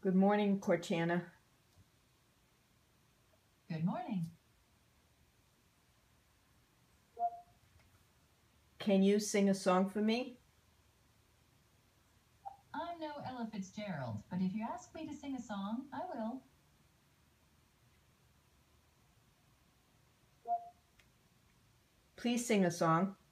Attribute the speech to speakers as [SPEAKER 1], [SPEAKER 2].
[SPEAKER 1] Good morning, Cortana.
[SPEAKER 2] Good morning.
[SPEAKER 1] Can you sing a song for me?
[SPEAKER 2] I'm no Ella Fitzgerald, but if you ask me to sing a song, I will.
[SPEAKER 1] Please sing a song.